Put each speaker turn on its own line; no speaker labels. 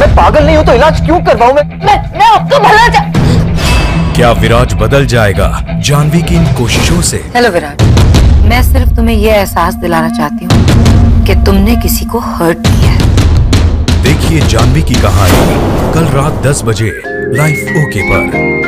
मैं पागल नहीं हूँ तो इलाज क्यों करवाऊं मैं आपका भला
क्या विराज बदल जाएगा जानवी की इन कोशिशों से?
हेलो विराज, मैं सिर्फ तुम्हें यह एहसास दिलाना चाहती हूँ कि तुमने किसी को हर्ट किया है।
देखिए जानवी की कहानी कल रात 10 बजे लाइव ओके पर।